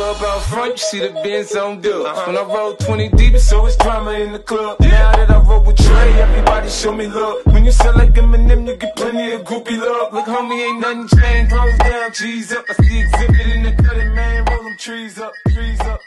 up out front, you see the Benz on dub. When I roll 20 deep, so it's drama in the club. Now that I roll with Trey, everybody show me love. When you sell like Eminem, you get plenty of groupie love. Look, homie, ain't nothing changed. Close down, cheese up. I see exhibit in the cutting, man. Roll them trees up, trees up.